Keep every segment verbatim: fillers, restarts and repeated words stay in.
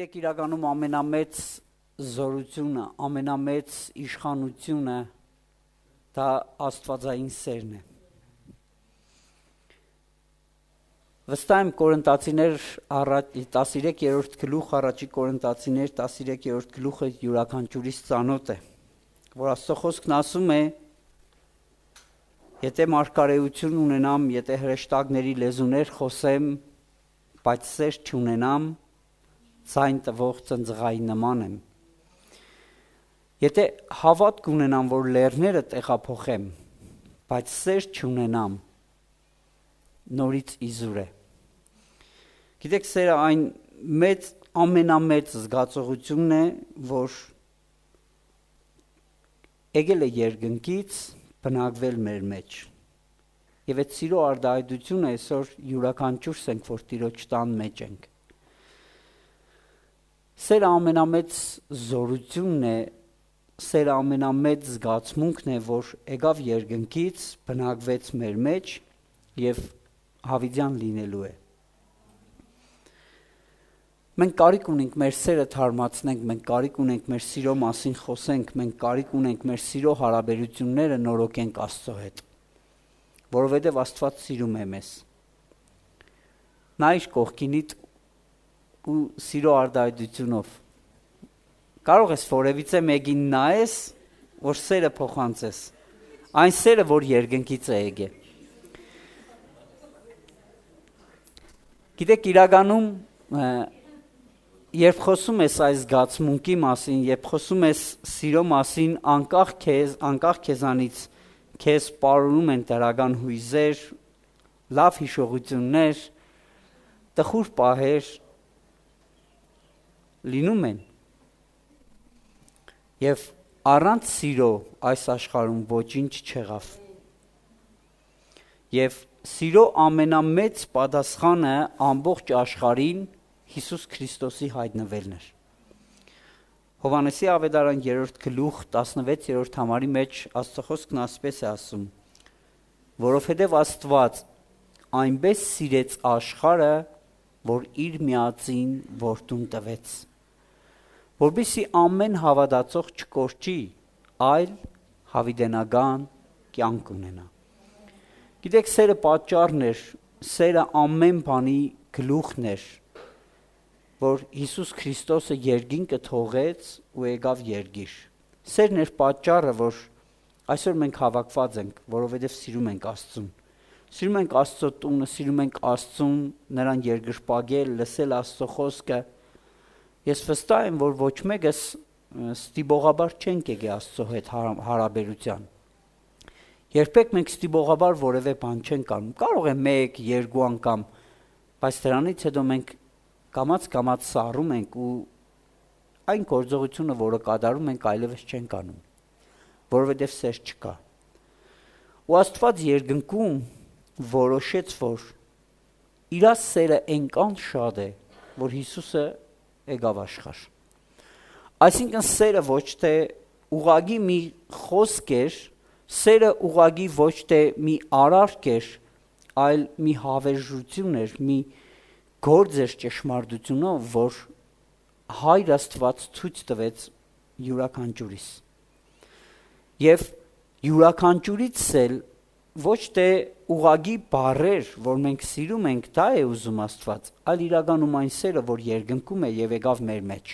Գիտեք իրականում ամենամեծ զորությունը, ամենամեծ իշխանությունը դա աստվածային սերն է։ Վստահ եմ Կորինթացիներ առաջ տասներեք գլուխ առաջի Կորինթացիներ տասներեք գլուխը յուրաքանչյուրիս ծանոթ է, որ Աստծո խոսքն ասում է. Եթե մարգարեություն ունենամ, եթե հրեշտակների լեզուներ խոսեմ, բայց սեր չունենամ, ցայն տվող ծնծղայի նման եմ։ Եթե հավատք ունենամ, որ լեռները տեղափոխեմ, բայց սեր չունենամ, նորից իզուր է։ Գիտեք, սերը այն մեծ, ամենամեծ զգացողությունն է, որ եկել է երկնքից, բնակվել մեր մեջ։ Եվ այդ սիրո արտահայտությունը այսօր յուրաքանչյուրս ենք, որ Տիրոջ տան մեջ ենք։ Սերը ամենամեծ զորությունն է, սերը ամենամեծ զգացմունքն է, որ եկավ երկնքից, բնակվեց մեր մեջ եւ հավիտյան լինելու է։ Մենք կարիք ունենք մեր սերը թարմացնենք, մենք կարիք ունենք մեր սիրո մասին խոսենք, մենք կարիք ունենք մեր սիրո հարաբերությունները նորոգենք Աստծո հետ, որովհետև Աստված սիրում է մեզ։ Նա իր կողքինիդ ու սիրո արտահայտությունով կարող ես որևիցե մեկին նայես, որ սերը փոխանցես, այն սերը, որ երկնքից է եկել։ Գիտեք, իրականում երբ խոսում ես այս զգացմունքի մասին, երբ խոսում ես սիրո մասին, անկախ քեզ, անկախ քեզանից քեզ պարունում են դրական հույզեր, լավ հիշողություններ, տխուր պահեր լինում են։ Եվ առանց սիրո այս աշխարհում ոչինչ չեղավ։ Եվ սիրո ամենամեծ պատասխանը ամբողջ աշխարհին Հիսուս Քրիստոսի հայտնվելն էր։ Հովհաննեսի ավետարան երրորդ գլուխ տասնվեցերորդ համարի մեջ Աստծո խոսքն ասպես է ասում. որովհետև Աստված այնպես սիրեց աշխարհը, որ իր միածին որդուն տվեց, որպեսզի ամեն հավատացող չկորչի, այլ հավիտենական կյանք ունենա։ Գիտեք, սերը պատճառն էր, սերը ամեն բանի գլուխն էր, որ Հիսուս Քրիստոսը երկինքը թողեց ու եկավ երկիր։ Սերն էր պատճառը, որ այսօր մենք հավաքված ենք, որովհետև սիրում ենք Աստծուն։ Սիրում ենք Աստծո տունը, սիրում ենք Աստծուն, նրան երկրպագել, լսել Աստծո խոսքը։ Ես վստահ եմ, որ ոչ մեկս ստիպողաբար չենք եկել Աստծո հետ հարաբերության։ Երբեք մենք ստիպողաբար որևէ բան չենք անում։ Կարող է մեկ, երկու անգամ, բայց դրանից հետո մենք կամաց-կամաց սառում ենք ու այն գործողությունը, որը կատարում ենք, այլևս չենք անում, որովհետև սեր չկա։ Ու Աստված երկնքում որոշեց, որ իր սերը այնքան շատ է, որ Հիսուսը եկավ աշխարհ։ Այսինքն սերը ոչ թե ուղղակի մի խոսք էր, սերը ուղղակի ոչ թե մի արարք էր, այլ մի հավերժություն էր, մի գործ էր ճշմարտությունով, որ Հայր Աստված ցույց տվեց յուրաքանչյուրիս։ Եվ յուրաքանչյուրից էլ ոչ թե ուղղակի բառեր, որ մենք սիրում ենք, դա է ուզում Աստված, այլ իրականում այն սերը, որ երկնքում է եւ եկավ մեր մեջ։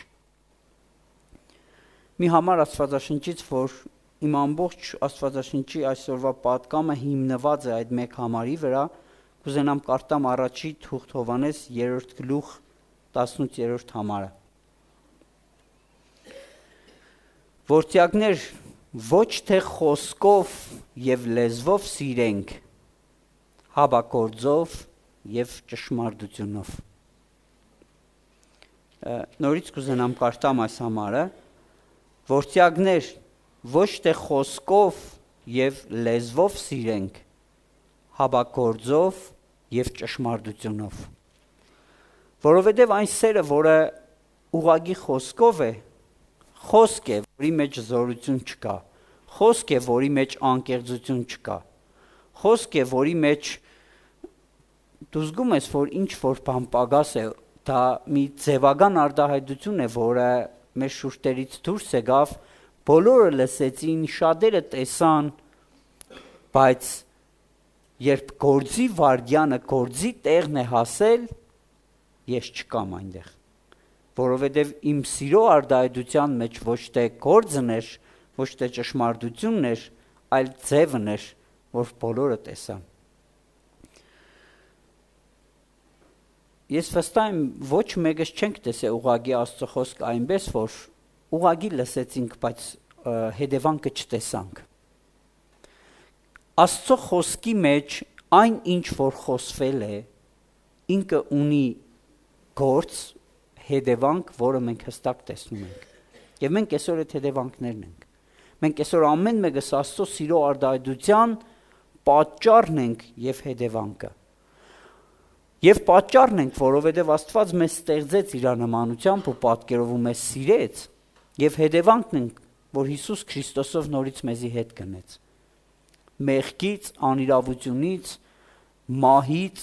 Մի համար Աստվածաշնչից, որ իմ ամբողջ Աստվածաշնչի այսօրվա պատկամը հիմնված է այդ մեկ համարի վրա, կուզենամ կարդամ առաջի թուղթ Հովհաննես երրորդ գլուխ տասնութերորդ համարը։ Որդյակներ, ոչ թե խոսքով եւ լեզվով սիրենք, հապա գործով եւ ճշմարտությունով։ Նորից կուզենամ կարդամ այս համարը։ Որդյակներ, ոչ թե խոսքով եւ լեզվով սիրենք, հապա գործով եւ ճշմարտությունով։ Որովհետեւ այն սերը, որը ուղղակի խոսքով է, խոսք է, որի մեջ զորություն չկա, խոսք է, որի մեջ անկեղծություն չկա, խոսք է, որի մեջ դու զգում ես, որ ինչ որ բան պակաս է, դա մի ձևական արտահայտություն է, որը մեր շուրթերից դուրս եկավ, բոլորը լսեցին, շատերը տեսան, բայց երբ գործի վարդյանը, գործի տեղն է հասել, ես չկամ այնտեղ, որովհետև իմ սիրո արտահայտության մեջ ոչ թե գործն էր, ոչ թե ճշմարտությունն էր, այլ ձևն էր, որ բոլորը տեսան։ Ես վստահ եմ, ոչ մեկս չենք տեսել ուղղակի Աստծո խոսքը այնպես, որ ուղղակի լսեցինք, բայց հետևանքը չտեսանք։ Աստծո խոսքի մեջ այն ինչ որ խոսվել է, ինքը ունի գործ, հետևանք, որը մենք հստակ տեսնում ենք։ Եվ մենք այսօր այդ հետևանքներն ենք։ Մենք այսօր ամեն մեկս Աստծո սիրո արտահայտության պատճառն ենք եւ հետևանքը։ Եվ պատճառն ենք, որովհետև Աստված մեզ ստեղծեց իր նմանությամբ ու պատկերով ու մեզ սիրեց, եւ հետևանքն ենք, որ Հիսուս Քրիստոսով նորից մեզի հետ գնեց։ Մեղքից, անիրավությունից, մահից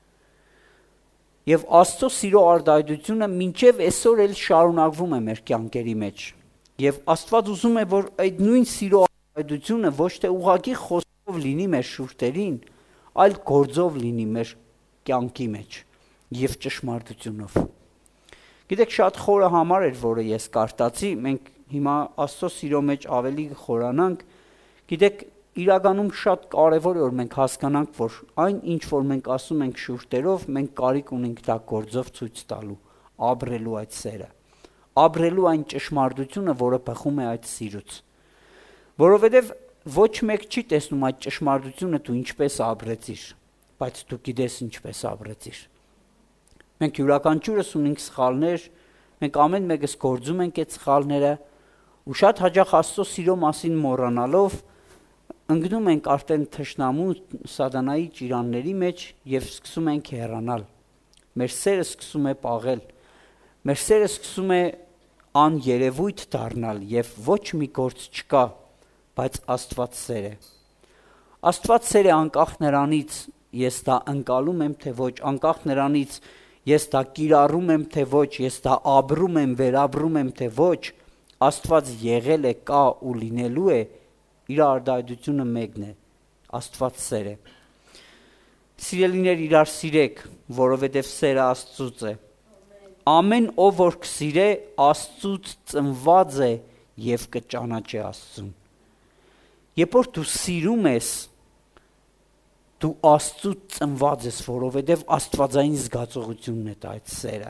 եւ Աստծո սիրո արտահայտությունը մինչեւ այսօր էլ շարունակվում է մեր կյանքերի մեջ։ Եվ Աստված ուզում է, որ այդ նույն սիրո արտահայտությունը ոչ թե ուղղակի խոսքով լինի մեր շուրթերին, այլ գործով լինի մեր կյանքի մեջ եւ ճշմարտությունով։ Գիտեք, շատ խորը համար էր, որը ես կարտացի, մենք հիմա Աստծո սիրո մեջ ավելի խորանանք։ Գիտեք, իրականում շատ կարևոր է, որ մենք հասկանանք, որ այն ինչ որ մենք ասում ենք շուրթերով, մենք կարիք ունենք դա գործով ցույց տալու, ապրելու այդ սերը, ապրելու այն ճշմարտությունը, որը բխում է այդ սիրուց։ Որովհետեւ ոչ մեկ չի տեսնում այդ ճշմարտությունը դու ինչպես ապրեցիր, բայց դու գիտես ինչպես ապրեցիր։ Մենք յուրաքանչյուրս ունենք սխալներ, մենք ամեն մեկս գործում ենք այդ սխալները, ու շատ հաճախ Աստծո սիրո մասին մոռանալով ընկնում ենք արդեն թշնամու սատանայի ճիրանների մեջ եւ սկսում ենք հեռանալ։ Մեր սերը սկսում է պաղել, մեր սերը սկսում է աներևույթ դառնալ եւ ոչ մի գործ չկա, բայց Աստված սեր է։ Աստված սեր է անկախ նրանից ես դա ընկալում եմ, թե ոչ, անկախ նրանից ես դա կիրառում եմ, թե ոչ, ես դա ապրում եմ, վերապրում եմ, թե ոչ, Աստված եղել է, կա ու լինելու է, իր արտահայտությունը մեկն է, Աստված սեր է։ Սիրելիներ, իրար սիրեք, որովհետև սերը Աստծուց է։ Ամեն ով որ կսիրե, Աստծուց ծնված է եւ կճանաչի Աստծուն։ Երբ որ դու սիրում ես, դու Աստծուց ծնված ես, որովհետև աստվածային զգացողությունն է դա այդ սերը։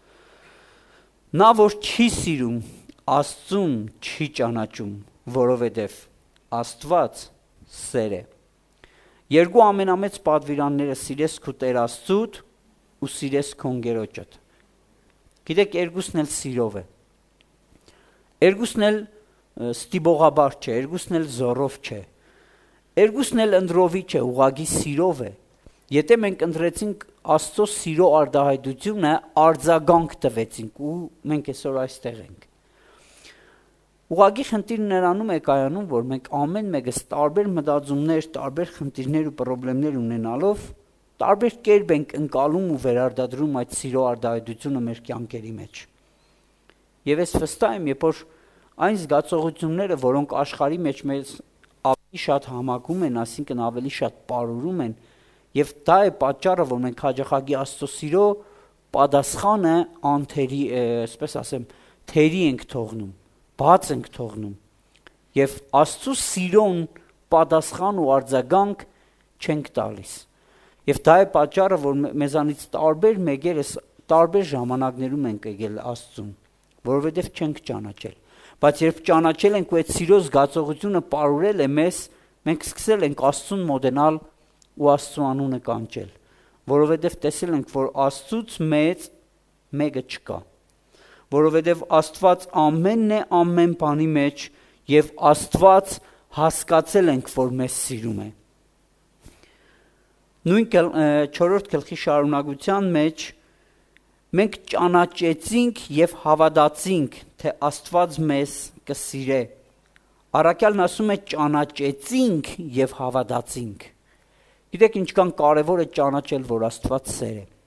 Նա որ չի սիրում, Աստծուն չի ճանաչում, որովհետև Աստված սեր է։ Երկու ամենամեծ պատվիրանները սիրես քո Տեր Աստծուդ ու սիրես քո ընկերոջդ։ Գիտեք, երկուսն էլ սիրով է։ Երկուսն էլ ստիպողաբար չէ, երկուսն էլ զորով չէ։ Երկուսն էլ ընտրովի չէ, ուղղակի սիրով է։ Եթե մենք ընտրեցինք Աստծո սիրո արտահայտությունը, արձագանք տվեցինք ու մենք այսօր այստեղ ենք։ Ուղղակի խնդիրը նրանում է կայանում, որ մենք ամեն մեկս տարբեր մտածումներ, տարբեր խնդիրներ ու խնդիրներ ունենալով, տարբեր կերպ ենք ընկալում ու վերարտադրում այդ սիրո արտահայտությունը մեր կյանքերի մեջ։ Եվ ես վստահ եմ, երբ որ այն զգացողությունները, որոնք աշխարհի մեջ մեզ ավելի շատ համակում են, այսինքն ավելի շատ ապարուրում են, եւ դա է պատճառը, որ մենք հաջողակի Աստծո սիրո պատասխանը անթերի, այսպես ասեմ, թերի ենք թողնում, բաց ենք թողնում եւ Աստծո սիրուն պատասխան ու արձագանք չենք տալիս։ Եվ դա է պատճառը, որ մեզանից տարբեր մեկերս տարբեր ժամանակներում ենք եկել Աստծուն, որովհետեւ չենք ճանաչել։ Բայց երբ ճանաչել ենք ու այդ սիրո զգացողությունը ապարուրել է մեզ, մենք սկսել ենք Աստծուն մոտենալ ու Աստծո անունը կանչել, որովհետև տեսել ենք, որ Աստծուց մեծ մեկը չկա, որովհետև Աստված ամենն է ամեն բանի մեջ եւ Աստված հասկացել ենք, որ մեզ սիրում է։ Նույն չորրորդ գլխի շարունակության մեջ մենք ճանաչեցինք եւ հավատացինք, թե Աստված մեզ կսիրե։ Առաքյալն ասում է ճանաչեցինք եւ հավատացինք։ Գիտեք ինչքան կարևոր է ճանաչել, որ Աստված սեր է։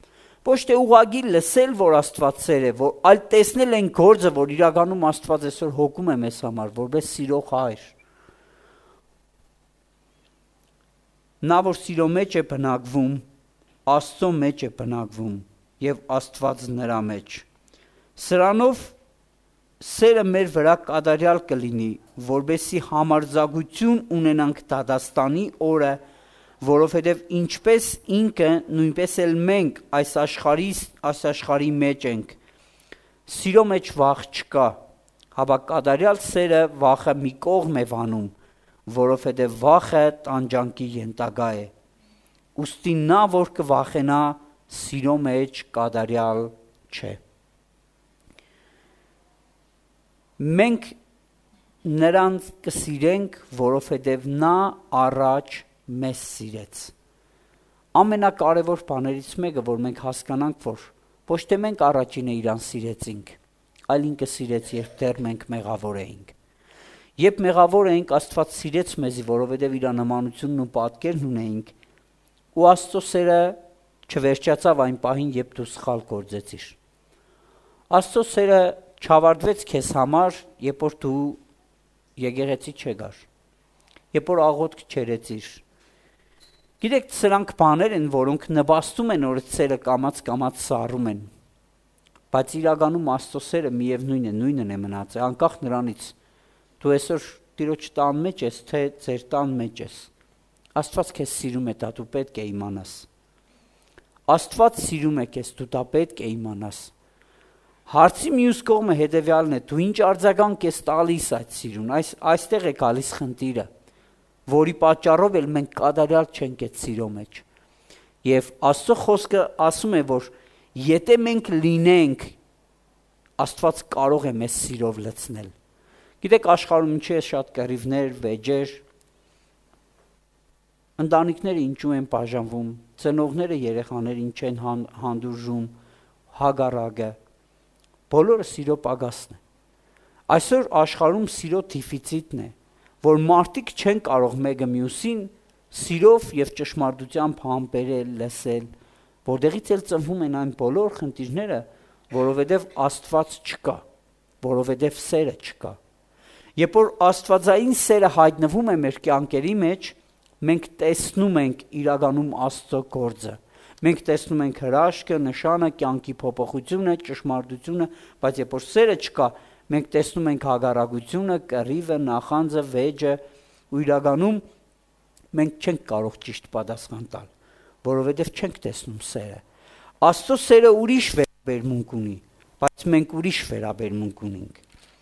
Ոչ թե ուղղակի լսել, որ Աստված սեր է, որ այլ տեսնել են գործը, որ իրականում Աստված այսօր հոգում է մեզ համար, որպես սիրող հայր։ Նա որ սիրո մեջ է բնակվում, Աստծո մեջ է բնակվում եւ Աստված նրա մեջ։ Սրանով սերը մեր վրա կատարյալ կլինի, որբեսի համարձակություն ունենանք դատաստանի օրը, որովհետև ինչպես ինքը, նույնպես էլ մենք այս աշխարհի այս աշխարհի մեջ ենք։ Սիրո մեջ վախ չկա, հապա կատարյալ սերը վախը մի կողմ է վանում, որովհետև վախը տանջանքի ենթակա է։ Ուստի նա, որ կվախենա, սիրո մեջ կատարյալ չէ։ Մենք նրան կսիրենք, որովհետև նա առաջ մեզ սիրեց։ Ամենակարևոր բաներից մեկը, որ մենք հասկանանք, որ ոչ թե մենք առաջինը իրան սիրեցինք, այլ ինքը սիրեց, երբ դեռ մենք մեղավոր էինք։ Երբ մեղավոր էինք, Աստված սիրեց մեզի, որովհետև իր նմանությունն ու պատկերն ունեինք, ու Աստծո սերը չվերջացավ այն պահին, երբ դու սխալ գործեցիր։ Աստծո սերը չավարտվեց քեզ համար, երբ որ դու եկեղեցի չեկար, երբ որ աղոթք չերեցիր։ Գիտեք, սրանք բաներ են, որոնք նպաստում են, որ սերը կամաց-կամաց սառում են, բայց իրականում Աստծո սերը միևնույն է, նույնն է մնացել, անկախ նրանից դու այսօր Տիրոջ տան մեջ ես, թե ձեր տան մեջ ես։ Աստված քեզ սիրում է, դա դու պետք է իմանաս։ Աստված սիրում է քեզ, դու դա պետք է իմանաս։ Հարցի մյուս կողմը հետևյալն է, դու ինչ արձագանք ես տալիս այդ սիրուն, այս այստեղ է գալիս խնդիրը, որի պատճառով էլ մենք կատարյալ չենք այդ սիրո մեջ։ Եվ Աստծո խոսքը ասում է, որ եթե մենք լինենք, Աստված կարող է մեզ սիրով լցնել։ Գիտեք, աշխարհում ինչի է շատ կռիվներ, վեճեր, ընտանիքները ինչու են բաժանվում, ծնողները երեխաներ ինչ են հանդուրժում, հագարակը, բոլորը սիրո պակասն է։ Այսօր աշխարհում սիրո դեֆիցիտն է, որ մարդիկ չեն կարող մեկը մյուսին սիրով եւ ճշմարտությամբ համբերել, լսել, որտեղից էլ ծնվում են այն բոլոր խնդիրները, որովհետեւ Աստված չկա, որովհետեւ սերը չկա։ Երբ որ Աստվածային սերը հայտնվում է մեր կյանքերի մեջ, մենք տեսնում ենք իրականում Աստծո գործը։ Մենք տեսնում ենք հրաշքը, նշանը, կյանքի փոփոխությունը, ճշմարտությունը, բայց երբ որ սերը չկա, մենք տեսնում ենք հագարակությունը, կռիվը, նախանձը, վեճը, ու իրականում մենք չենք կարող ճիշտ պատասխան տալ, որովհետև չենք տեսնում սերը։ Աստծո սերը ուրիշ վերաբերմունք ունի, բայց մենք ուրիշ վերաբերմունք ունենք։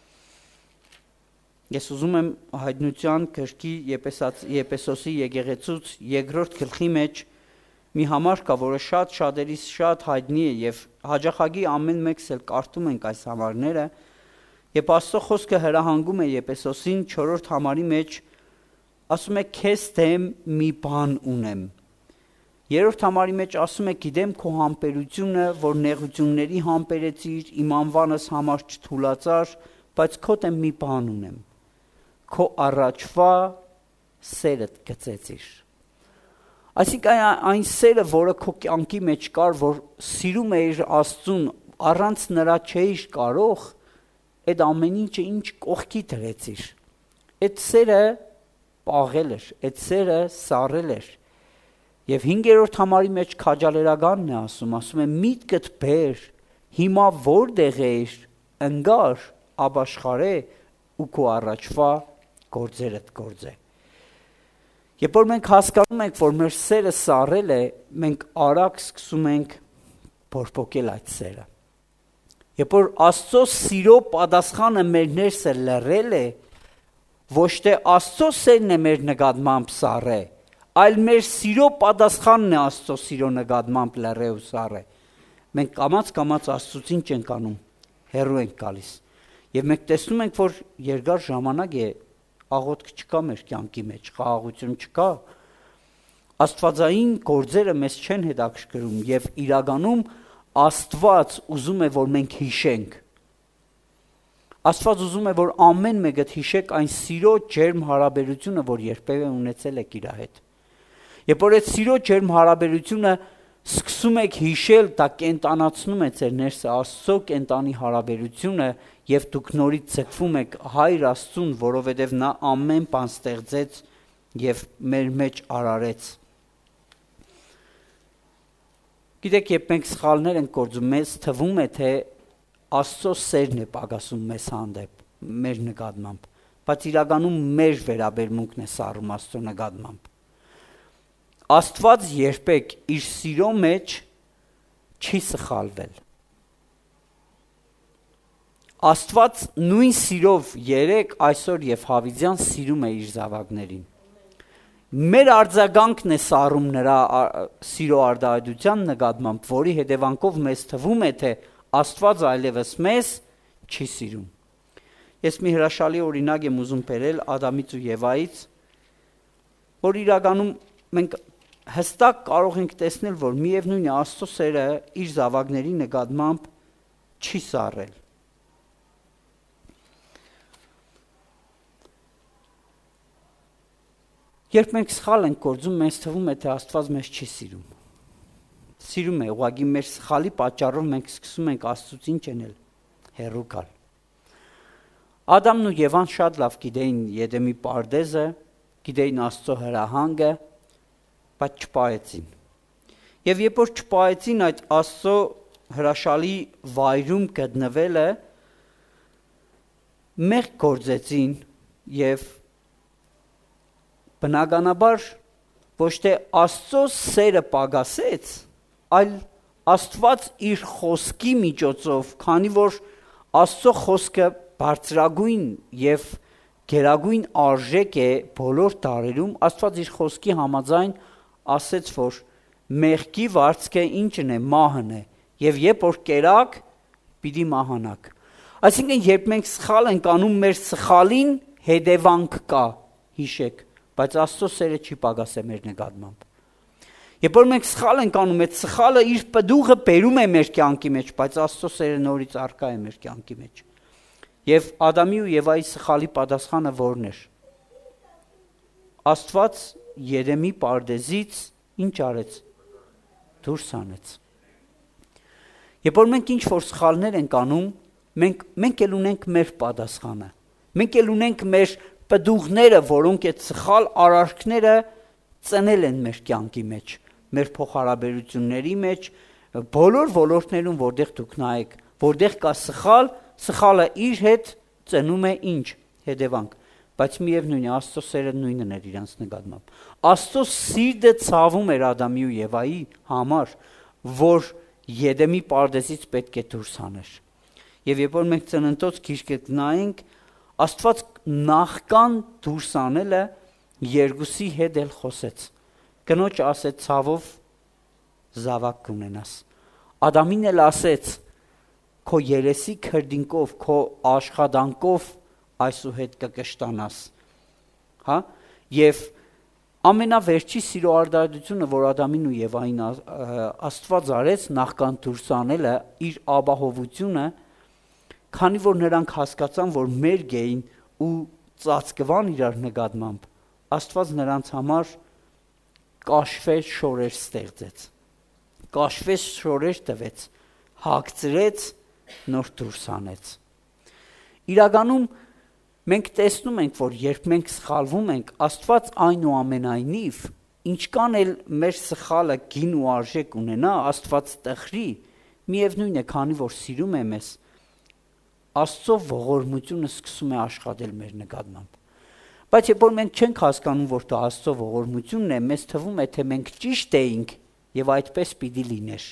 Ես ուզում եմ Հայտնության գրքի Եփեսոսի եկեղեցուց երկրորդ գլխի մեջ մի համար կա, որը շատ շատերիս շատ հայտնի է եւ հաջախագի ամեն մեկս էլ կարդում ենք այս համարները, եւ Աստծո խոսքը հրահանգում է Եփեսոսին չորրորդ համարի մեջ, ասում է քեզ դեմ մի բան ունեմ։ Երրորդ համարի մեջ ասում է գիտեմ քո համբերությունը, որ նեղությունների համբերեցիր, իմ անվանս համար չթուլացար, բայց քո դեմ մի բան ունեմ։ Քո առաջվա սերդ գծեցիր։ Այսինքն այն սերը, որը քո կյանքի մեջ կար, որ սիրում էիր Աստծուն, առանց նրա չէիր կարող, այդ ամեն ինչը ինչ կողքի դրեցիր։ Այդ սերը պաղել էր, այդ սերը սառել էր։ Եվ հինգերորդ համարի մեջ քաջալերականն է ասում, ասում է միտքդ բեր, հիմա որտեղ ես, ընկար, ապաշխարե ու քո առաջվա գործերդ գործե։ Երբ որ մենք հասկանում ենք, որ մեր սերը սառել է, մենք արագ սկսում ենք բորբոքել այդ սերը։ Երբ որ Աստծո սիրո պատասխանը մեր ներսը լռել է, ոչ թե Աստծո սերն է մեր նկատմամբ սառը, այլ մեր սիրո պատասխանն է Աստծո սիրո նկատմամբ լռե ու սառը։ Մենք կամաց-կամաց Աստծուց ինչ ենք անում, հեռու ենք գալիս։ Եվ մենք տեսնում ենք, որ երկար ժամանակ է աղոթք չկա մեր կյանքի մեջ, խաղաղություն չկա, աստվածային գործերը մեզ չեն հետաքրքրում եւ իրականում Աստված ուզում է, որ մենք հիշենք։ Աստված ուզում է, որ ամեն մեկը հիշեք այն սիրո ջերմ հարաբերությունը, որ երբևէ ունեցել եք իր հետ։ Երբ որ այդ սիրո ջերմ հարաբերությունը սկսում եք հիշել, դա կենտանացնում է ձեր ներսը Աստծո կենտանի հարաբերությունը եւ դուք նորից ձգվում եք Հայր Աստծուն, որովհետեւ նա ամեն բան ստեղծեց եւ մեր մեջ արարեց։ Գիտեք, երբ մենք սխալներ ենք գործում, մեզ թվում է, թե Աստծո սերն է պակասում մեզ հանդեպ, մեր նկատմամբ, բայց իրականում մեր վերաբերմունքն է սառում Աստծո նկատմամբ։ Աստված երբեք իր սիրո մեջ չի սխալվել։ Աստված նույն սիրով երեք այսօր եւ հավիձյան սիրում է իր զավակներին։ Մեր արձագանքն է սառում նրա սիրո արտահայտության նկատմամբ, որի հետևանքով մեզ թվում է, թե Աստված այլևս մեզ չի սիրում։ Ես մի հրաշալի օրինակ եմ ուզում բերել Ադամից ու Եվայից, որ իրականում մենք հստակ կարող ենք տեսնել, որ միևնույն է Աստծո սերը իր զավակների նկատմամբ չի սառել։ Երբ մենք սխալ ենք գործում, մեզ թվում է, թե Աստված մեզ չի սիրում։ Սիրում է, ուղղակի մեր սխալի պատճառով մենք սկսում ենք Աստծուց ինչ անել, հեռու գալ։ Ադամն ու Եվան շատ լավ գիտեին Եդեմի պարդեզը, գիտեին Աստծո հրահանգը, բայց չպահեցին։ Եվ երբ որ չպահեցին այդ Աստծո հրաշալի վայրում գտնվելը, մեղք գործեցին եւ բնականաբար ոչ թե Աստծո սերը պակասեց, այլ Աստված իր խոսքի միջոցով, քանի որ Աստծո խոսքը բարձրագույն եւ գերագույն արժեք է բոլոր տարերում, Աստված իր խոսքի համաձայն ասեց, որ մեղքի վարձքը ինչն է, մահն է, եւ երբ որ կերակ, պիտի մահանաք։ Այսինքն, երբ մենք սխալ ենք անում, մեր սխալին հետևանք կա, հիշեք, բայց Աստծո սերը չի պակասել մեր նկատմամբ։ Երբ որ մենք սխալ ենք անում, այդ սխալը իր պտուղը բերում է մեր կյանքի մեջ, բայց Աստծո սերը նորից առկա է մեր կյանքի մեջ։ Եվ Ադամի ու Եվայի սխալի պատասխանը որն էր։ Աստված Եդեմի պարդեզից ինչ արեց։ Դուրս հանեց։ Երբ որ մենք ինչ որ սխալներ ենք անում, մենք մենք էլ ունենք մեր պատասխանը։ Մենք էլ ունենք մեր պտուղները, որոնք այդ սխալ արարքները ծնել են մեր կյանքի մեջ, մեր փոխհարաբերությունների մեջ, բոլոր ոլորտներում, որտեղ դուք նայեք, որտեղ կա սխալ, սխալը իր հետ ծնում է ինչ, հետևանք, բայց միևնույն է Աստծո սերը նույնն էր իրանց նկատմամբ։ Աստծո սիրտը ցավում էր Ադամի ու Եվայի համար, որ Եդեմի պարդեզից պետք է դուրս հաներ։ Եվ երբ որ մենք ծննդոց գիրքը նայենք, Աստված նախքան դուրս անելը երկուսի հետ էլ խոսեց։ Կնոջ ասեց ցավով զավակ կունենաս։ Ադամին էլ ասեց քո երեսի քրդինկով, քո աշխատանքով այսուհետ կկշտանաս։ Հա? Եվ ամենավերջի սիրո արտահայտությունը, որ Ադամին ու Եվային Աստված արեց նախքան դուրս անելը, իր ապահովությունը, քանի որ նրանք հասկացան, որ մերկ էին ու ծածկվան իրար նկատմամբ, Աստված նրանց համար կաշվեր շորեր ստեղծեց, կաշվեր շորեր տվեց, հագցրեց, նոր դուրս անեց։ Իրականում մենք տեսնում ենք, որ երբ մենք սխալվում ենք, Աստված այնուամենայնիվ, ինչքան էլ մեր սխալը գին ու արժեք ունենա, Աստված տխրի, միևնույն է, քանի որ սիրում է մեզ, Աստծո ողորմությունը սկսում է աշխատել մեր նկատմամբ։ Բայց երբ որ մենք չենք հասկանում, որ դա Աստծո ողորմությունն է, մեզ թվում է, թե մենք ճիշտ էինք եւ այդպես պիտի լիներ։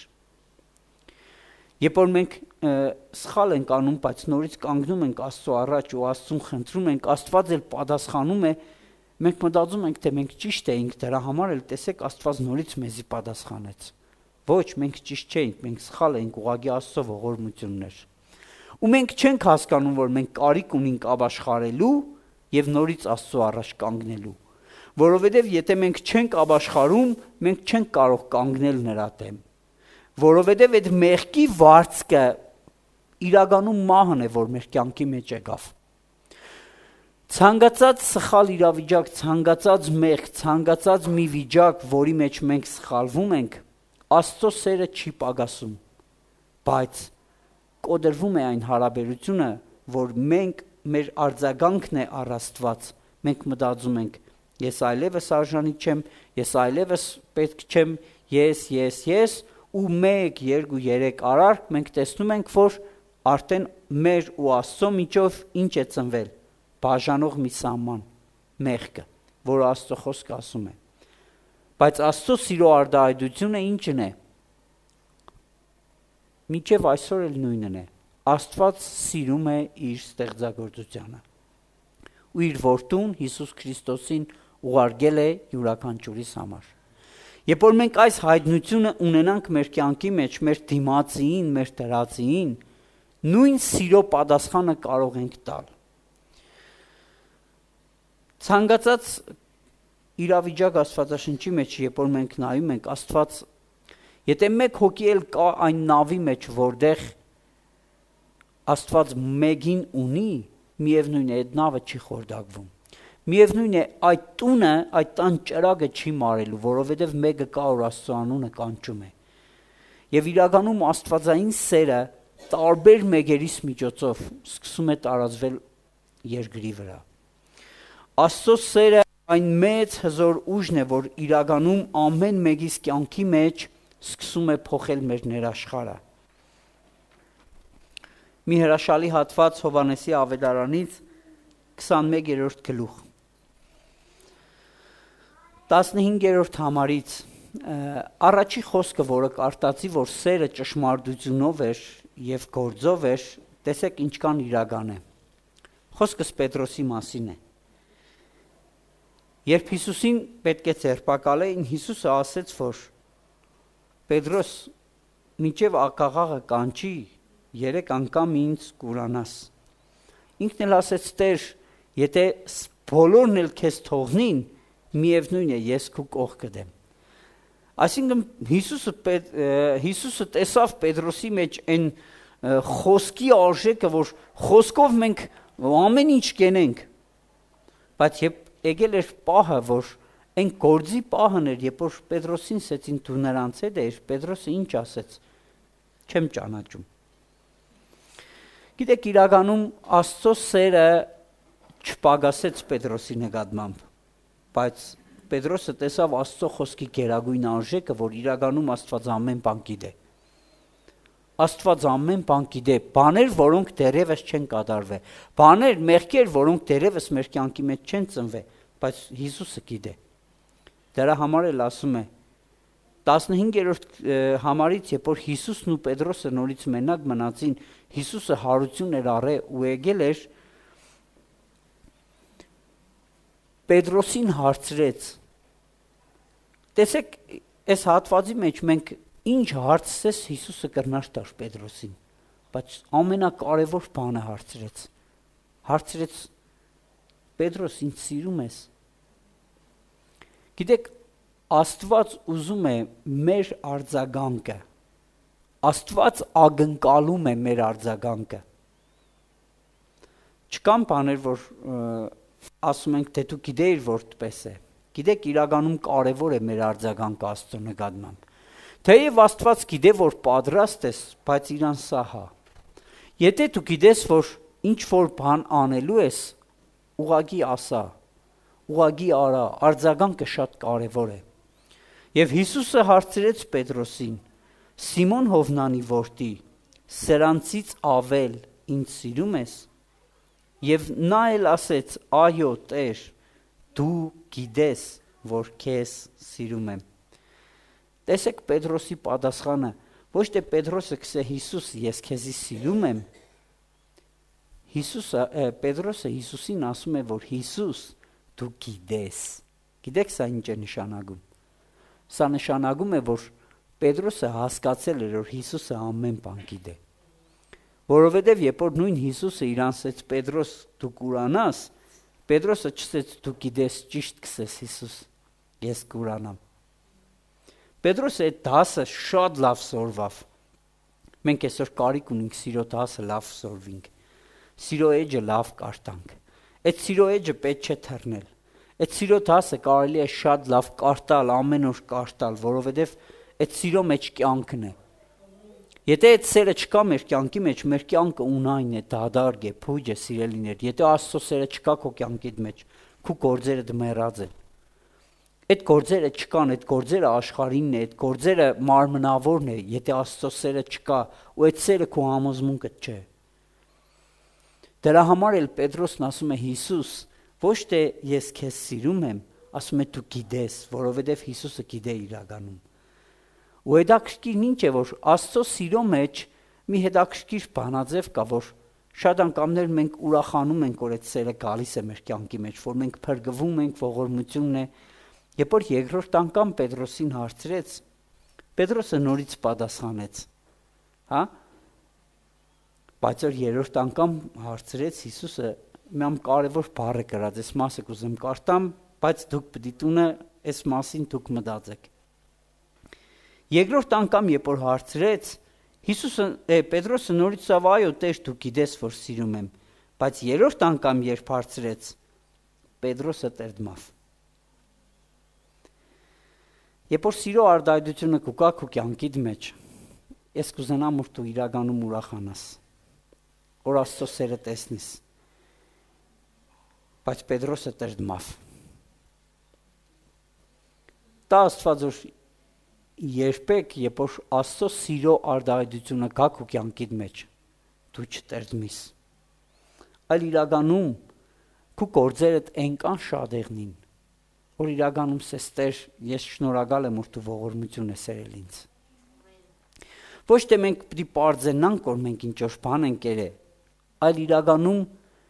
Երբ որ մենք սխալ ենք անում, բայց նորից կանգնում ենք Աստծո առաջ ու Աստծուն խնդրում ենք, Աստված էլ պատասխանում է, մենք մտածում ենք, թե մենք ճիշտ էինք, դրա համար էլ տեսեք Աստված նորից մեզի պատասխանեց։ Ոչ, մենք ճիշտ չէինք, մենք սխալ էինք, ուղղակի Աստծո ողորմությունն էր։ Ու մենք չենք հասկանում, որ մենք կարիք ունենք ապաշխարելու եւ նորից Աստծո առաջ կանգնելու, որովհետեւ եթե մենք չենք ապաշխարում, մենք չենք կարող կանգնել նրա դեմ, որովհետեւ այդ մեղքի վարձքը իրականում մահն է, որ մեր կյանքի մեջ եկավ։ Ցանկացած սխալ իրավիճակ, ցանկացած մեղք, ցանկացած մի վիճակ, որի մեջ մենք սխալվում ենք, Աստծո սերը չի պակասում, բայց կոդրվում է այն հարաբերությունը, որ մենք մեր արձագանքն է առ Աստված, մենք մտածում ենք, ես այլևս արժանի չեմ, ես այլևս պետք չեմ, ես, ես, ես, ու մեկ, երկու, երեք արար, մենք տեսնում ենք, որ արդեն մեր ու Աստծո միջով ինչ է ծնվել, բաժանող մի սահման, մեղքը, որ Աստծո խոսքը ասում է։ Բայց Աստծո սիրո արտահայտությունը ինչն է։ Մինչև այսօր էլ նույնն է։ Աստված սիրում է իր ստեղծագործությանը։ Ու իր որդուն Հիսուս Քրիստոսին ուղարկել է յուրաքանչյուրիս համար։ Երբ որ մենք այս հայտնությունը ունենանք մեր կյանքի մեջ, մեր դիմացին, մեր դրացին, նույն սիրո պատասխանը կարող ենք տալ։ Ցանկացած իրավիճակ Աստվածաշնչի մեջ, երբ որ մենք նայում ենք, Աստված, եթե մեկ հոգի էլ կա այն նավի մեջ, որտեղ Աստված մեկին ունի, միևնույն է, այդ նավը չի խորտակվում։ Միևնույն է, այդ տունը, այդ տան ճրագը չի մարելու, որովհետև մեկը կա, որ Աստծո անունը կանչում է։ Եվ իրականում աստվածային սերը տարբեր մեկերիս միջոցով սկսում է տարածվել երկրի վրա։ Աստծո սերը այն մեծ հզոր ուժն է, որ իրականում ամեն մեկիս կյանքի մեջ սկսում է փոխել մեր ներաշխարհը։ Մի հրաշալի հատված Հովհաննեսի ավետարանից քսանմեկերորդ գլուխ տասնհինգերորդ համարից առաջի խոսքը, որը կարտացի, որ սերը ճշմարտությունով էր եւ գործով էր, տեսեք ինչքան իրական է։ Խոսքս Պետրոսի մասին է։ Երբ Հիսուսին պետք է ձերբակալեին, Հիսուսը ասեց, որ Պետրոս, մինչև ակաղաղը կանչի, երեք անգամ ինձ կուրանաս։ Ինքն էլ ասեց, Տեր, եթե բոլորն էլ քեզ թողնին, միևնույն է, ես քո կողքը դեմ։ Այսինքն Հիսուսը Հիսուսը տեսավ Պետրոսի մեջ այն խոսքի արժեքը, որ խոսքով մենք ամեն ինչ կենենք, բայց երբ եկել էր պահը, որ այն գործի պահն էր, երբ որ Պետրոսին ասեցին դու նրանց հետ ես, Պետրոսը ինչ ասեց, չեմ ճանաչում։ Գիտեք, իրականում Աստծո սերը չպագասեց Պետրոսի նկատմամբ, բայց Պետրոսը տեսավ Աստծո խոսքի գերագույն արժեքը, որ իրականում Աստված ամեն բան գիտե։ Աստված ամեն բան գիտե, բաներ, որոնք դեռևս չեն կատարվել, բաներ, մեղքեր, որոնք դեռևս մեր կյանքի մեջ չեն ծնվել, բայց Հիսուսը գիտե։ Դրա համար էլ ասում է տասնհինգերորդ համարից, երբ որ Հիսուսն ու Պետրոսը նորից մենակ մնացին, Հիսուսը հարություն էր առել ու եկել էր, Պետրոսին հարցրեց։ Տեսեք, այս հատվածի մեջ մենք ինչ հարցրեց Հիսուսը կրնար տար Պետրոսին, բայց ամենակարևոր բանը հարցրեց։ Հարցրեց, Պետրոս, ինձ սիրում ես։ Գիտեք, Աստված ուզում է մեր արձագանքը, Աստված ակնկալում է մեր արձագանքը։ Չկան բաներ, որ ասում ենք, թե դու գիտեիր, որ դպես է։ Գիտեք, իրականում կարևոր է մեր արձագանքը Աստծո նկատմամբ։ Թեև Աստված գիտե, որ պատրաստ ես, բայց իրան սահա։ Եթե դու գիտես, որ ինչ որ բան անելու ես, ուղղակի ասա, ուղղակի արա, արձագանքը շատ կարևոր է։ Եվ Հիսուսը հարցրեց Պետրոսին. Սիմոն Հովնանի որդի, սրանցից ավել ինձ սիրում ես։ Եվ նա էլ ասեց. այո, Տեր, դու գիտես, որ քեզ սիրում եմ։ Տեսեք Պետրոսի պատասխանը, ոչ թե Պետրոսը գսե Հիսուս, ես քեզի սիրում եմ։ Հիսուսը, Պետրոսը Հիսուսին ասում է, որ Հիսուս, դու գիտես։ Գիտեք սա ինչ է նշանակում։ Սա նշանակում է, որ Պետրոսը հասկացել էր, որ Հիսուսը ամեն բան գիտե։ Որովհետև երբ որ նույն Հիսուսը իրան ասեց Պետրոս դու կուրանաս, Պետրոսը չասեց դու գիտես ճիշտ կսես Հիսուս, ես կուրանամ։ Պետրոսը այդ դասը շատ լավ սորվավ։ Մենք այսօր կարիք ունենք սիրո դասը լավ սորվենք։ Սիրո էջը լավ կարտանք։ Այդ սիրո էջը պետք չէ թռնել։ Այդ սիրո դասը կարելի է շատ լավ կարտալ, ամեն օր կարտալ, որովհետև այդ սիրո մեջ կյանքն է։ Եթե այդ սերը չկա մեր կյանքի մեջ, մեր կյանքը ունայն է, դադարք է, փույջ է, սիրելիներ։ Եթե Աստծո սերը չկա քո կյանքի մեջ, քո գործերը դմեռած են։ Այդ գործերը չկան, այդ գործերը աշխարհինն է, այդ գործերը մարմնավորն է, եթե Աստծո սերը չկա, ու այդ սերը քո համոզմունքը չէ։ Դրա համար էլ Պետրոսն ասում է Հիսուս, ոչ թե ես քեզ սիրում եմ, ասում է դու գիտես, որովհետև Հիսուսը գիտե իրականում։ Ու հետաքրքիրն ինչ է, որ Աստծո սիրո մեջ մի հետաքրքիր բանաձև կա, որ շատ անգամներ մենք ուրախանում ենք, որ այդ սերը գալիս է մեր կյանքի մեջ, որ մենք փրկվում ենք, ողորմությունն է։ Երբ որ երկրորդ անգամ Պետրոսին հարցրեց, Պետրոսը նորից պատասխանեց, հա? Բայց որ երրորդ անգամ հարցրեց Հիսուսը, մի ամ կարևոր բառ է գրած, այս մասը կուզեմ կարդամ, բայց դուք պետք է տունը այս մասին դուք մտածեք։ Երկրորդ անգամ երբ որ հարցրեց, Հիսուսը Պետրոսը նորից ասավ, այո, Տեր, դու գիտես, որ սիրում եմ, բայց երրորդ անգամ երբ հարցրեց, Պետրոսը տերդմավ։ Երբ որ սիրո արտահայտությունը կուկա քո կյանքիդ մեջ, ես կուզենամ որ դու իրականում ուրախանաս, որ Աստծո սերը տեսնես, բայց Պետրոսը տերդմավ։ Դա Աստված որ երբեք, երբ որ Աստծո սիրո արտահայտությունը կա քո կյանքիդ մեջ, դու չտերդմիս, այլ իրականում քո գործերդ այնքան շատեղնին, որ իրականում սես Տեր, ես շնորհակալ եմ, որ դու ողորմություն ես եղել ինձ։ Ոչ թե մենք պիտի պարզենանք, որ մենք ինչ-որ բան ենք եղել, այլ իրականում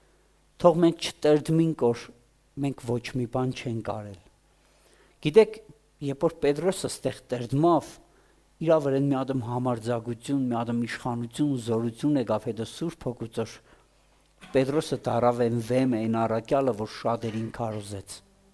թող մենք չտերդմինք, որ մենք ոչ մի բան չենք արել։ Գիտեք, երբ որ Պետրոսը ստեղ տերդմավ, իր վրան մի հատ համարձակություն, մի հատ իշխանություն, զորություն եկավ, հետո Սուրբ Հոգուց Պետրոսը դարավ այն վեմ այն առաքյալը, որ շատերին քարոզեց։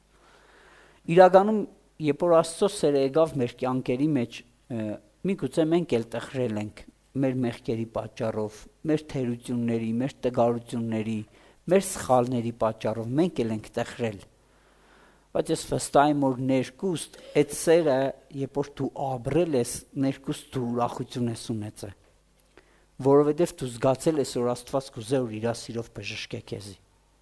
Իրականում, երբ որ Աստծո սերը եկավ մեր կյանքերի մեջ, միգուցե մենք էլ տխրել ենք մեր մեղքերի պատճառով, մեր թերությունների, մեր տգարությունների, մեր սխալների պատճառով, մենք էլ ենք տխրել։ Բայց ես վստահ եմ, որ ներկուստ այդ սերը, երբ որ դու ապրել ես, ներկուստ դու ուրախություն ես ունեցել, որովհետև դու զգացել ես, որ Աստված կուզե որ իր սիրով բժշկե քեզի։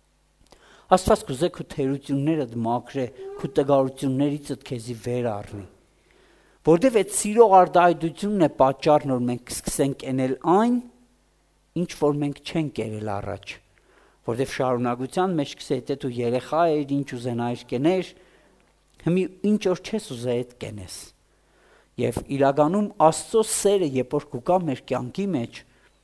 Աստված կուզե քո թերություններդ մաքրե, քո տգարություններիցդ քեզի վեր առնի։ Որտեվ այդ սիրո արտահայտությունն է պատճառն, որ մենք սկսենք անել այն, ինչ որ մենք չենք եղել առաջ։ Որտեվ շարունակության մեջ կսե եթե դու երեխա ես, ինչ ուզենայիր կենես, հիմի ինչ որ չես ուզե այդ կենես։ Եվ իրականում Աստծո սերը, երբ որ կուկա մեր կյանքի մեջ,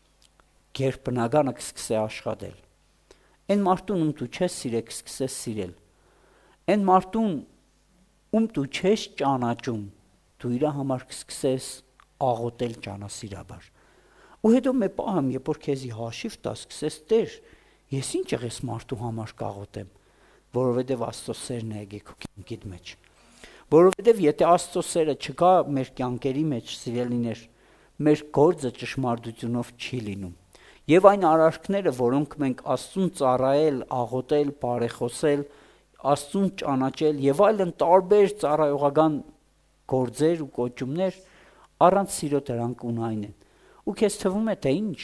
գերբնականը կսկսե աշխատել։ Այն մարդուն, ում դու չես սիրել, կսկսես սիրել։ Այն մարդուն, ում դու չես ճանաչում, դու իր համար կսկսես աղոթել ճանասիրաբար։ Ու հետո մի պահ, երբ որ քեզի հաշիվ տաս, սկսես Տեր, ես ինչ եղես մարդու համար կաղոթեմ, որովհետև Աստծո սերն է եկել քո կյանքիդ մեջ։ Որովհետև եթե Աստծո սերը չկա մեր կյանքերի մեջ, սիրելիներ, մեր գործը ճշմարտությունով չի լինում։ Եվ այն արարքները, որոնք մենք Աստծուն ծառայել, աղոթել, բարեխոսել, Աստծուն ճանաչել եւ այլն տարբեր ծառայողական գործեր ու կոչումներ առանց սիրո դրանք ունայն են։ Ու քեզ թվում է թե ինչ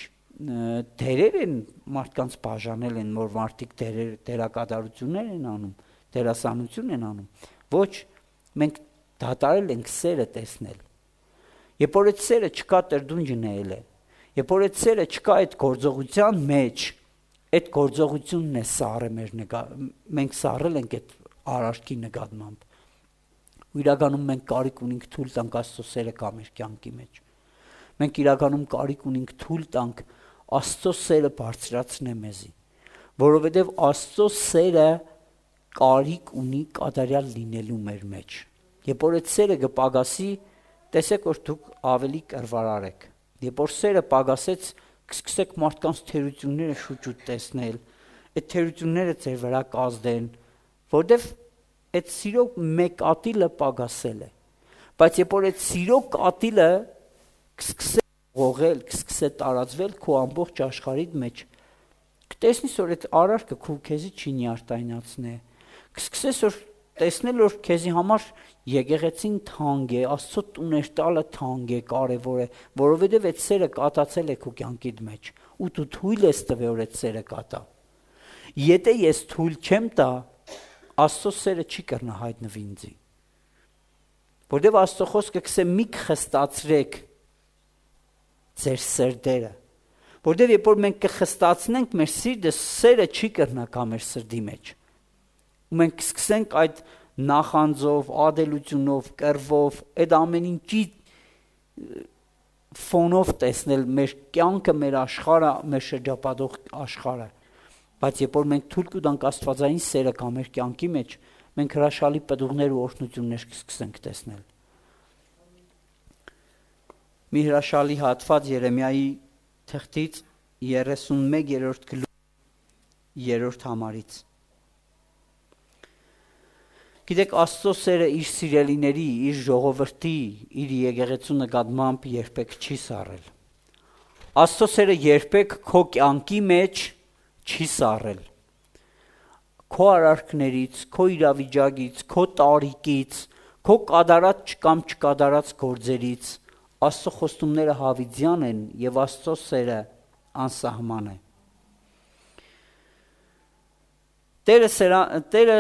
դերեր են մարդկանց բաժանել են, որ մարդիկ դերեր դերակատարություններ են անում, դերասանություն են անում։ Ոչ, մենք դատարել ենք սերը տեսնել։ Երբ որ այդ սերը չկա, տրդունջն է ելը։ Երբ որ այդ սերը չկա այդ գործողության մեջ, այդ գործողությունն է սառը մեր նկա, մենք սառել ենք այդ արարքի նկատմամբ։ Ու իրականում մենք կարիք ունենք թույլ տանք Աստծո սերը կա մեր կյանքի մեջ։ Մենք իրականում կարիք ունենք թույլ տանք Աստծո սերը բարձրացնե մեզի, որովհետև Աստծո սերը կարիք ունի կատարյալ լինելու մեր մեջ։ Երբ որ այդ սերը կպագասի, տեսեք որ դուք ավելի կրվարար եք։ Երբ որ սերը պագասեց, կսկսեք մարդկանց թերությունները շուտ-շուտ տեսնել, այդ թերությունները ձեր վրա կազդեն, որտեվ այդ սիրո մեկ ատիլը պագասել է։ Բայց երբ որ այդ սիրո կատիլը կսկսե ողել, կսկսե տարածվել քո ամբողջ աշխարհի մեջ, կտեսնես որ այդ արարքը քո քեզի չի նյարդայնացնե, կսկսես որ տեսնել որ քեզի համար Եկեղեցին թանկ է, Աստծո տուներ տալը թանկ է, կարևոր է, որովհետև այդ սերը կատացել է քո կյանքիդ մեջ, ու դու թույլ ես տվել որ այդ սերը կատա։ Եթե ես թույլ չեմ տա, Աստծո սերը չի կրնա հայտնվի ինձի։ Որտև Աստծո խոսքը կսե մի խստացրեք ձեր սրտերը, որտև երբ որ մենք կխստացնենք մեր սիրտը, սերը չի կրնա կա մեր սրտի մեջ։ Ու մենք կսկսենք այդ նախանձով, ադելությունով, կռվով, այդ ամեն ինչի ֆոնով տեսնել մեր կյանքը, մեր աշխարհը, մեր շրջապատող աշխարհը։ Բայց երբ որ մենք թույլ կտանք Աստվածային սերը կա մեր կյանքի մեջ, մենք հրաշալի պտուղներ ու օրհնություններ կսկսենք տեսնել։ Մի հրաշալի հատված Երեմիայի թղթից երեսունմեկերորդ գլուխ երրորդ համարից։ Գիտեք, Աստծո սերը իր սիրելիների, իր ժողովրդի, իր եկեղեցու նկատմամբ երբեք չի սառել։ Աստծո սերը երբեք քո կյանքի մեջ չի սառել։ Քո արարքներից, քո իրավիճակից, քո տարիքից, քո կատարած կամ չկատարած գործերից Աստծո խոստումները հավիձյան են եւ Աստծո սերը անսահման է։ Տերը սերա, Տերը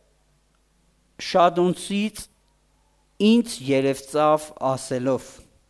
շադունցից ինձ երևցավ ասելով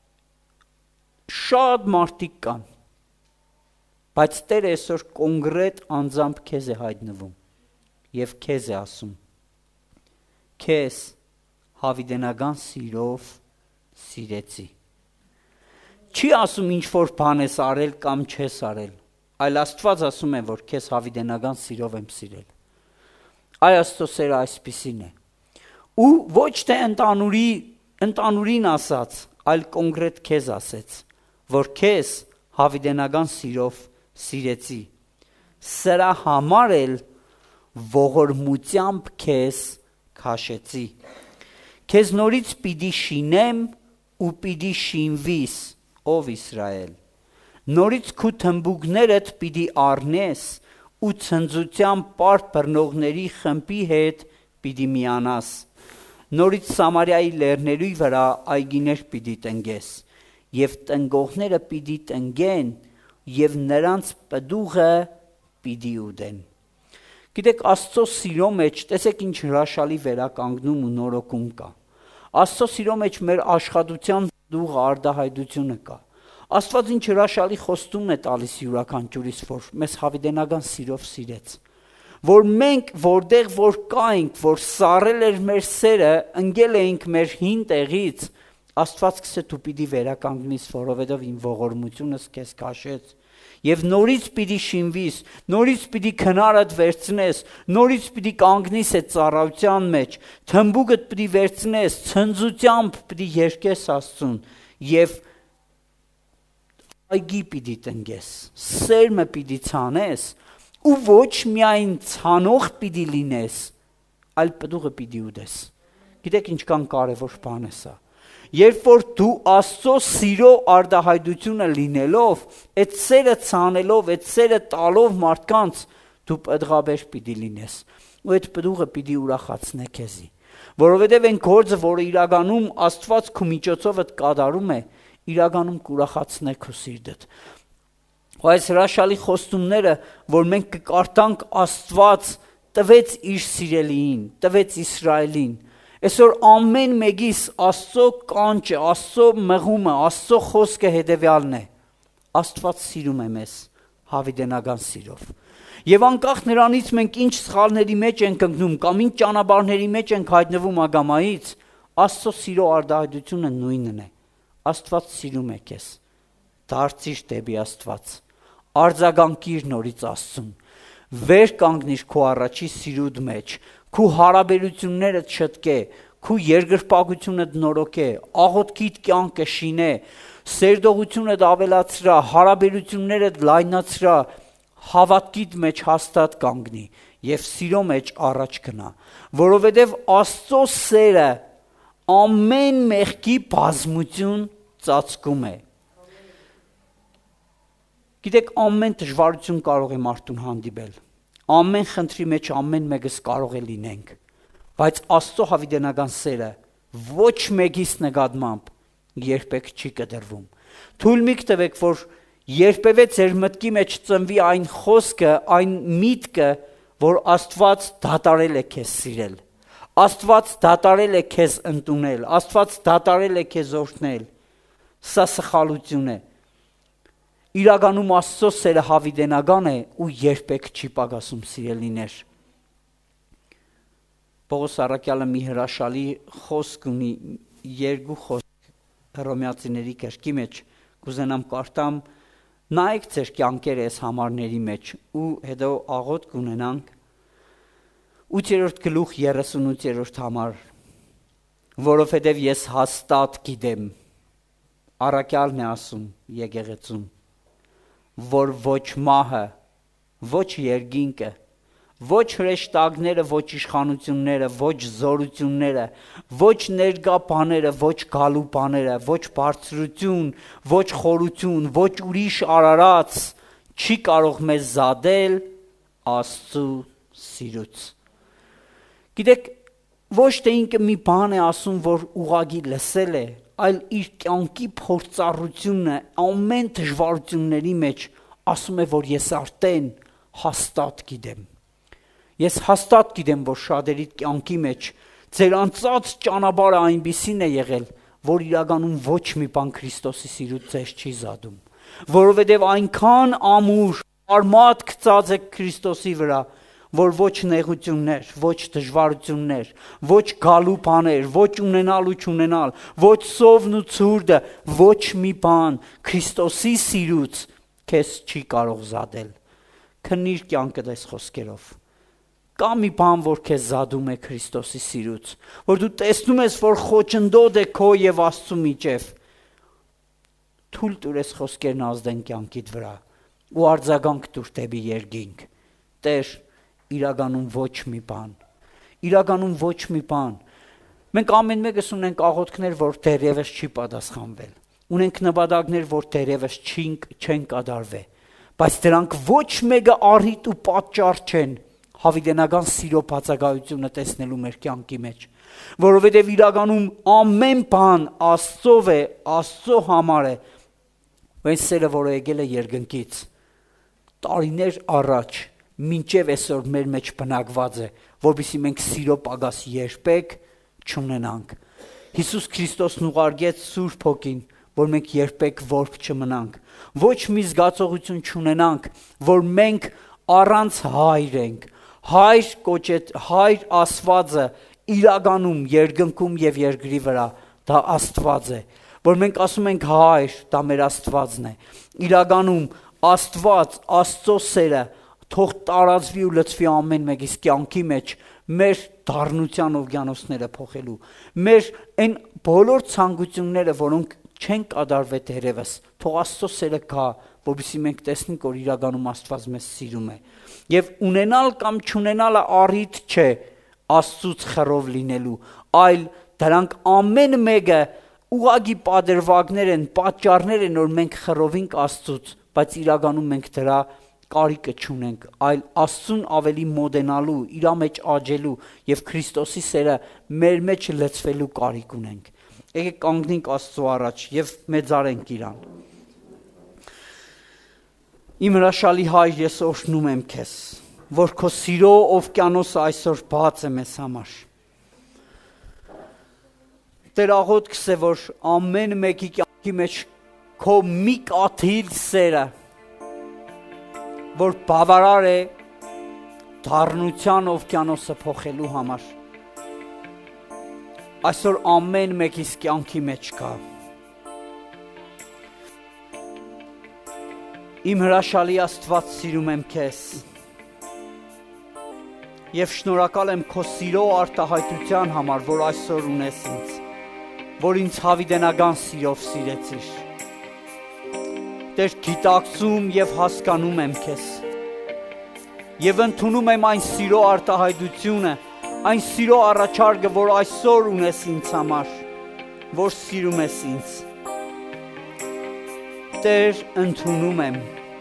շատ մարդիկ կան, բայց Տերը այսօր կոնկրետ անձամբ քեզ է հայտնվում եւ քեզ է ասում, քեզ հավիտենական սիրով սիրեցի։ Չի ասում ինչ որ բան ես արել կամ չես արել, այլ Աստված ասում է, որ քեզ հավիտենական սիրով եմ սիրել։ Այ Աստծո սերը այսպիսին է։ Ու ոչ թե ընտանուրի, ընտանուրին ասաց, այլ կոնկրետ քեզ ասեց, որ քեզ հավիտենական սիրով սիրեցի։ Սրա համար էլ ողորմությամբ քեզ քաշեցի։ Քեզ նորից պիտի շինեմ ու պիտի շինվիս, ով Իսրայել։ Նորից քու թմբուկներդ պիտի առնես ու ցնծությամբ պարտ բռնողների խմբի հետ պիտի միանաս։ Նորից Սամարիայի լեռների վրա այգիներ պիտի տնկես, եւ տնկողները պիտի տնկեն, եւ նրանց պտուղը պիտի ուտեն։ Գիտեք, Աստծո սիրո մեջ տեսեք ինչ հրաշալի վերականգնում ու նորոգում կա։ Աստծո սիրո մեջ մեր աշխատության դուղ արդահայտությունը կա։ Աստված ինչ հրաշալի խոստում է տալիս յուրաքանչյուրիս, որ մեզ հավիտենական սիրով սիրեց։ Որ մենք որտեղ որ կայինք, որ սառել էր մեր սերը, ընկել էինք մեր հին տեղից, Աստված կսե դու պիտի վերականգնես, որովհետև իմ ողորմությունս քեզ քաշեց, եւ նորից պիտի շինվիս, նորից պիտի քնարդ վերցնես, նորից պիտի կանգնես այդ ծառայության մեջ, թմբուկդ պիտի վերցնես, ցնծությամբ պիտի երգես Աստծուն եւ այգի պիտի տնկես, սերմը պիտի ցանես, ու ոչ միայն ցանող պիտի լինես, այլ պտուղը պիտի ուտես։ Գիտեք ինչքան կարևոր բան է սա։ Երբ որ դու Աստծո սիրո արդահայտությունը լինելով, այդ սերը ցանելով, այդ սերը տալով մարդկանց, դու պտղաբեր պիտի լինես, ու այդ պտուղը պիտի ուրախացնե քեզի։ Որովհետև այն գործը, որը իրականում Աստված քո միջոցով այդ կատարում է, իրականում կուրախացնե քո սիրտդ։ Այս հրաշալի խոստումները, որ մենք կկարդանք, Աստված տվեց իր սիրելիին, տվեց Իսրայելին։ Այսօր ամեն մեկիս Աստծո կանչը, Աստծո մղումը, Աստծո խոսքը հետևյալն է։ Աստված սիրում է մեզ հավիտենական սիրով։ Եվ անկախ նրանից մենք ինչ սխալների մեջ ենք ընկնում կամ ինչ ճանապարհների մեջ ենք հայտնվում ագամայից, Աստծո սիրո արդահայտությունը նույնն է։ Աստված սիրում է քեզ։ Դարձիր դեպի Աստված։ Արձագանքիր նորից Աստծուն, վեր կանգնիր քո առաջի սիրուդ մեջ, քո հարաբերությունները չտկե, քո երկրպագությունը նորոգե, աղոթքիդ կյանքը շինե, սերդողությունդ ավելացրա, հարաբերությունները լայնացրա, հավատքիդ մեջ հաստատ կանգնի եւ սիրո մեջ առաջ գնա, որովհետեւ Աստծո սերը ամեն մեղքի բազմություն ծածկում է։ Գիտեք, ամեն դժվարություն կարող է մարդուն հանդիպել, ամեն խնդրի մեջ ամեն մեկս կարող է լինենք, բայց Աստծո հավիտենական սերը ոչ մեկիս նկատմամբ երբեք չի կդրվում։ Թույլ մի տվեք, որ երբևէ ձեր մտքի մեջ ծնվի այն խոսքը, այն միտքը, որ Աստված դատարել է քեզ սիրել։ Աստված դատարել է քեզ ընդունել, Աստված դատարել է քեզ օրհնել։ Սա սխալություն է։ Իրականում Աստծո սերը հավիտենական է ու երբեք չի պակասում, սիրելիներ։ Պողոս առաքյալը մի հրաշալի խոսք ունի, երկու խոսք Հռոմեացիների գրքի մեջ, կուզենամ կարդամ, նայեք ձեր կյանքերը այս համարների մեջ ու հետո աղոթք կունենանք։ ութերորդ գլուխ երեսունութերորդ համար, որովհետև ես հաստատ գիտեմ, առաքյալն է ասում եկեղեցում, որ ոչ մահը, ոչ երկինքը, ոչ հրեշտակները, ոչ իշխանությունները, ոչ զորությունները, ոչ ներկա բաները, ոչ գալու բաները, ոչ բարձրություն, ոչ խորություն, ոչ ուրիշ արարած չի կարող մեզ զատել Աստծու սիրուց։ Գիտեք, ոչ թե ինքը մի բան է ասում, որ ուղղակի լսել է, այլ իր կյանքի փորձառությունը ամեն դժվարությունների մեջ ասում է, որ ես արդեն հաստատ գիտեմ։ Ես հաստատ գիտեմ, որ շատերի կյանքի մեջ ձեր անցած ճանապարհը այնպիսին է եղել, որ իրականում ոչ մի բան Քրիստոսի սիրուց ձեզ չի զատում, որովհետև այնքան ամուր, արմատ գծած եք Քրիստոսի վրա, որ ոչ նեղություններ, ոչ դժվարություններ, ոչ գալու բաներ, ոչ ունենալ ու չունենալ, ոչ սովն ու ցուրտը, ոչ մի բան Քրիստոսի սիրուց քեզ չի կարող զատել։ Քննիր կյանքդ այս խոսքերով։ Կա մի բան, որ քեզ զատում է Քրիստոսի սիրուց, որ դու տեսնում ես, որ խոչընդոտ է քո եւ Աստծու միջև։ Թույլ տուր այս խոսքերն ազդեն կյանքիդ վրա ու արձագանք տուր դեպի երկինք։ Տեր, իրականում ոչ մի բան, իրականում ոչ մի բան։ Մենք ամեն մեկս ունենք աղոթքներ, որ դեռևս չի պատասխանվել, ունենք նպատակներ, որ դեռևս չեն կատարվել, բայց դրանք ոչ մեկը առիթ ու պատճառ չեն հավիտենական սիրո բացակայությունը տեսնելու մեր կյանքի մեջ, որովհետև իրականում ամեն բան Աստծով է, Աստծո համար է, այս սերը, որը եկել է երկնքից, տարիներ առաջ, մինչև այսօր մեր մեջ բնակված է, որովհետև մենք սիրո պակաս երբեք չունենանք։ Հիսուս Քրիստոսն ուղարկեց Սուրբ Հոգին, որ մենք երբեք որբ չմնանք, ոչ մի զգացողություն չունենանք, որ մենք առանց հայր ենք, հայր կոչեց, հայր ասվածը իրականում երկնքում եւ երկրի վրա, դա Աստված է, որ մենք ասում ենք հայր, դա մեր Աստվածն է, իրականում Աստված, Աստծո սերը թող տարածվի ու լցվի ամեն մեկիս կյանքի մեջ, մեր դառնության օվկիանոսները փոխելու, մեր այն բոլոր ցանկությունները, որոնք չեն կատարվել դեռևս, թող Աստծո սերը գա, որովհետեւ մենք տեսնենք, որ իրականում Աստված մեզ սիրում է, եւ ունենալ կամ չունենալը առիթ չէ Աստծուց խռով լինելու, այլ դրանք ամեն մեկը ուղղակի պատրվակներ են, պատճառներ են, որ մենք խռովենք Աստծուց, բայց իրականում մենք դրա կարիքը չունենք, այլ Աստծուն ավելի մոտենալու, իր մեջ աճելու եւ Քրիստոսի սերը մեր մեջ լցվելու կարիք ունենք։ Եկեք կանգնենք Աստծո առաջ եւ մեծարենք իրան։ Իմ հրաշալի Հայր, ես օրհնում եմ քեզ, որ քո սիրո օվկիանոսը այսօր բաց է մեզ համար։ Տեր աղոթքս է, որ ամեն մեկի կյանքի մեջ քո մի կաթիլ սերը, որ բավարար է դառնության օվկիանոսը փոխելու համար, այսօր ամեն մեկիս կյանքի մեջ կա։ Իմ հրաշալի Աստված, սիրում եմ քեզ եւ շնորհակալ եմ քո սիրո արտահայտության համար, որ այսօր ունես ինձ, որ ինձ հավիտենական սիրով սիրեցիր։ Տեր, գիտակցում եւ հասկանում եմ քեզ եւ ընդունում եմ այն սիրո արտահայտությունը, այն սիրո առաջարկը, որ այսօր ունես ինձ համար, որ սիրում ես ինձ։ Տեր, ընդունում եմ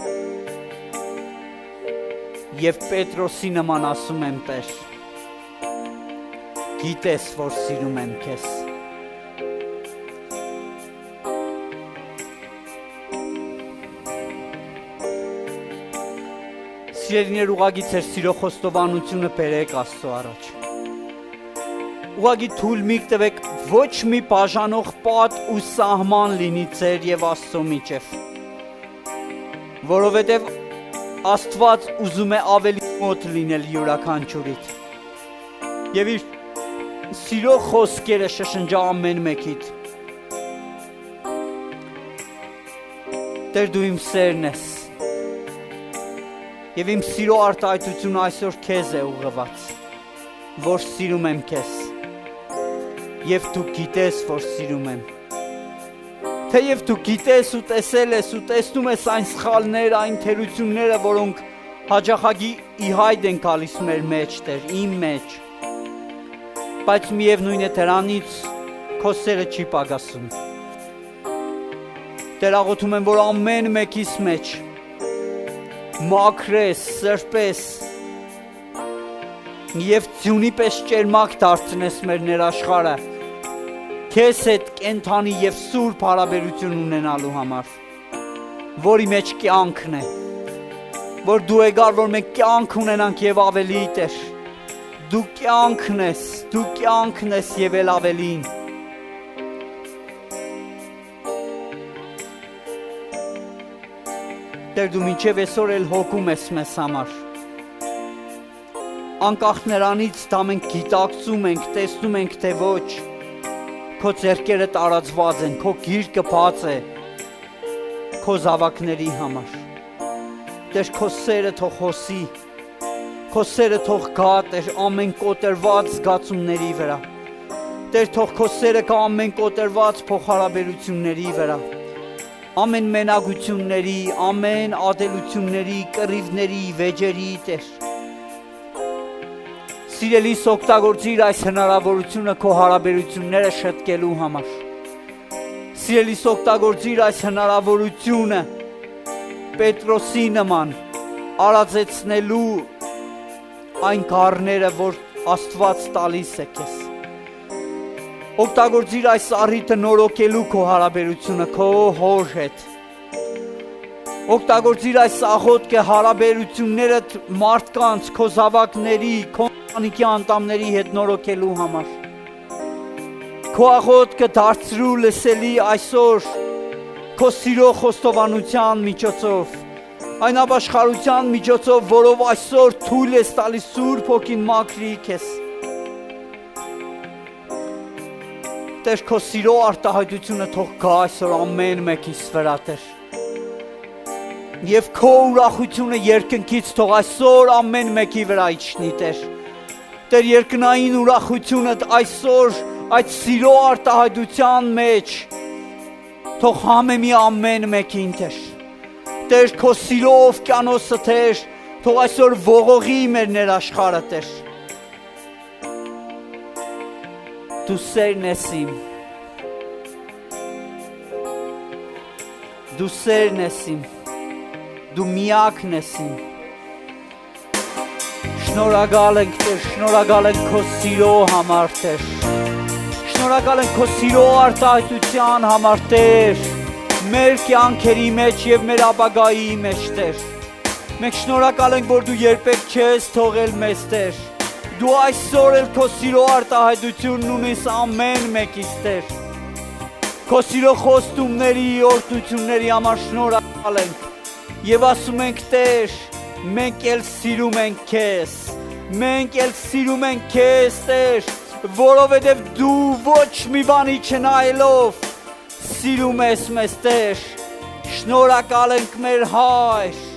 եւ Պետրոսի նման ասում եմ, Տեր, գիտես, որ սիրում եմ քեզ Սիրելիներ, ուղղակի ձեր սիրո խոստովանությունը բերեք Աստծո առաջ։ Ուղղակի թույլ մի տվեք ոչ մի բաժանող պատ ու սահման լինի ձեր եւ Աստծո միջև։ Որովհետեւ Աստված ուզում է ավելի մոտ լինել յուրաքանչյուրիդ։ Եվ իր սիրո խոսքերը շշնջա ամեն մեկիդ։ Տեր դու իմ սերն ես։ Եվ իմ սիրո արտահայտությունը այսօր քեզ է ուղղված, որ սիրում եմ քեզ։ Եվ դու գիտես, որ սիրում եմ։ Թեև դու գիտես ու տեսել ես ու տեսնում ես այն սխալները, այն թերությունները, որոնք հաջախակի ի հայտ են գալիս մեր մեջ, Տեր, իմ մեջ։ Բայց միևնույն է դրանից քո սերը չի պակասում։ Տեր, աղոթում եմ, որ ամեն մեկիս մեջ մաքրես, սրբես եւ ձյունի պես ճերմակ դարձնես մեր ներաշխարը քեզ հետ կենթանի եւ սուրբ հարաբերություն ունենալու համար, որի մեջ կյանքն է, որ դու եկար, որ մենք կյանք ունենանք եւ ավելի, Տեր, դու կյանքն ես, դու կյանքն ես եւ էլ ավելին։ Տեր, դու մինչև այսօր էլ հոգում ես մեզ համար։ Անկախ նրանից, դա մենք գիտակցում ենք, տեսնում ենք, թե ոչ, քո ձեռքերը տարածված են, քո գիրկը բաց է, քո զավակների համար։ Տեր, քո սերը թող հոսի, քո սերը թող գա, Տեր, ամեն կոտրված զգացումների վրա։ Տեր, թող քո սերը գա ամեն կոտրված փոխհարաբերությունների վրա, ամեն մենակությունների, ամեն ատելությունների, կռիվների, վեճերի, Տեր։ Սիրելիս, օգտագործիր այս հնարավորությունը քո հարաբերությունները շտկելու համար։ Սիրելիս, օգտագործիր այս հնարավորությունը Պետրոսի նման արածեցնելու այն գառները, որ Աստված տալիս է քեզ։ Օգտագործիր այս առիթը նորոգելու քո հարաբերությունը քո հոր հետ։ Օգտագործիր այս աղոթքը հարաբերություններդ մարդկանց, քո զավակների, քո ընտանիքի անդամների հետ նորոգելու համար։ Քո աղոթքը դարձրու լսելի այսօր քո սիրո խոստովանության միջոցով, այն ապաշխարության միջոցով, որով այսօր թույլ ես տալիս Սուրբ Հոգին մաքրի քեզ։ Տեր, քո սիրո արտահայտությունը թող գա այսօր ամեն մեկիս վրա, Տեր։ Եվ քո ուրախությունը երկնքից թող այսօր ամեն մեկի վրա իջնի, Տեր։ Տեր, երկնային ուրախությունը այսօր այդ սիրո արտահայտության մեջ թող համեմի ամեն մեկին, Տեր։ Տեր, քո սիրո օվկիանոսը, Տեր, թող այսօր ողողի մեր ներաշխարհը, Տեր։ Դու սերն ես իմ։ Դու սերն ես իմ։ Դու միակն ես իմ։ Շնորհակալ ենք, Տեր, շնորհակալ ենք քո սիրո համար, Տեր։ Շնորհակալ ենք քո սիրո արտահայտության համար, Տեր, մեր կյանքերի մեջ եւ մեր ապագայի մեջ, Տեր։ Մենք շնորհակալ ենք, որ դու երբեք չես թողել մեզ, Տեր։ Դու այսօր էլ քո սիրո արտահայտությունն ունես ամեն մեկից, Տեր։ Քո սիրո խոստումների, օրհնությունների համար շնորհակալ ենք։ Եվ ասում ենք, Տեր, մենք էլ սիրում ենք քեզ, մենք էլ սիրում ենք քեզ, Տեր, որովհետև դու ոչ մի բանի չնայելով սիրում ես մեզ, Տեր, շնորհակալ ենք մեր Հայր,